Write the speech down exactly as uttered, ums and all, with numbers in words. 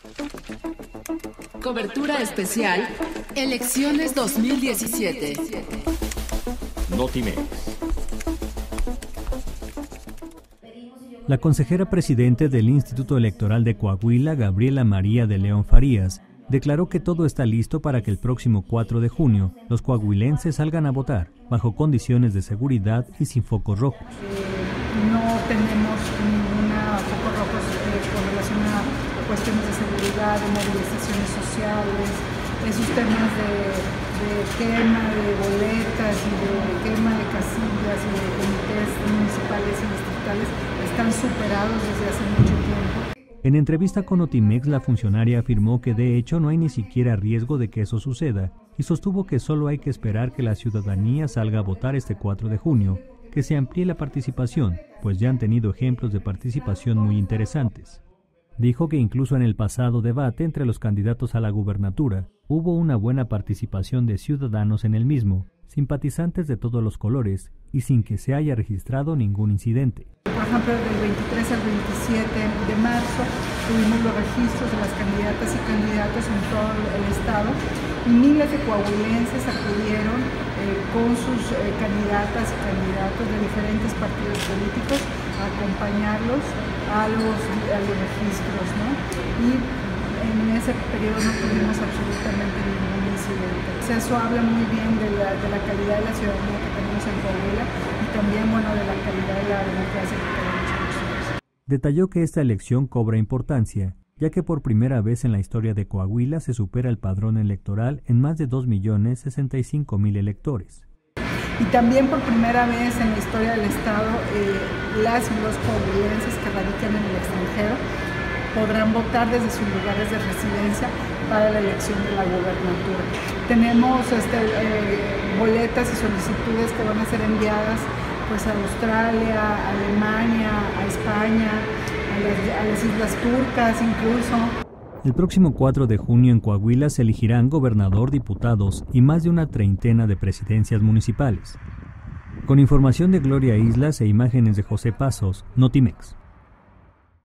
Cobertura especial, Elecciones dos mil diecisiete. Notimex. La consejera presidente del Instituto Electoral de Coahuila, Gabriela María de León Farías, declaró que todo está listo para que el próximo cuatro de junio los coahuilenses salgan a votar, bajo condiciones de seguridad y sin focos rojos. Eh, no tenemos ninguna foco rojos eh, con relación a cuestiones de seguridad, de movilizaciones sociales, esos temas de, de quema de boletas y de quema de casillas y de comités municipales y distritales están superados desde hace mucho tiempo. En entrevista con Notimex, la funcionaria afirmó que de hecho no hay ni siquiera riesgo de que eso suceda y sostuvo que solo hay que esperar que la ciudadanía salga a votar este cuatro de junio, que se amplíe la participación, pues ya han tenido ejemplos de participación muy interesantes. Dijo que incluso en el pasado debate entre los candidatos a la gubernatura hubo una buena participación de ciudadanos en el mismo, simpatizantes de todos los colores y sin que se haya registrado ningún incidente. Por ejemplo, del veintitrés al veintisiete de marzo tuvimos los registros de las candidatas y candidatos en todo el estado y miles de coahuilenses acudieron eh, con sus eh, candidatas y candidatos de diferentes partidos políticos a acompañarlos a los, a los registros, ¿no? Y en ese periodo no tuvimos absolutamente ningún incidente. O sea, eso habla muy bien de la, de la calidad de la ciudadanía que tenemos en Coahuila y también, bueno, de la calidad de la democracia que tenemos nosotros. Detalló que esta elección cobra importancia, ya que por primera vez en la historia de Coahuila se supera el padrón electoral en más de dos millones sesenta y cinco mil electores. Y también por primera vez en la historia del Estado, eh, las y los coahuilenses que radican en el extranjero podrán votar desde sus lugares de residencia para la elección de la gubernatura. Tenemos este, eh, boletas y solicitudes que van a ser enviadas pues, a Australia, a Alemania, a España, a las, a las Islas Turcas incluso. El próximo cuatro de junio en Coahuila se elegirán gobernador, diputados y más de una treintena de presidencias municipales. Con información de Gloria Islas e imágenes de José Pasos, Notimex.